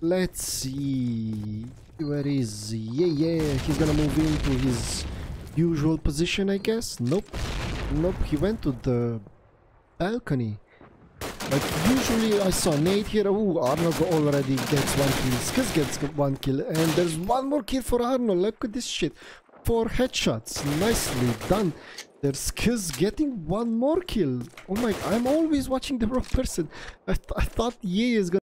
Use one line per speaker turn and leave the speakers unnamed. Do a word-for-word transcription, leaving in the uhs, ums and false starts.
Let's see. Where is he? Yeah, yeah. He's gonna move into his usual position, I guess. Nope. Nope. He went to the balcony. Like usually I saw Nate here. Ooh, Arno already gets one kill. Skys gets one kill. And there's one more kill for Arno. Look at this shit. Four headshots. Nicely done. There's Skys getting one more kill. Oh my, I'm always watching the wrong person. I, th I thought E A is gonna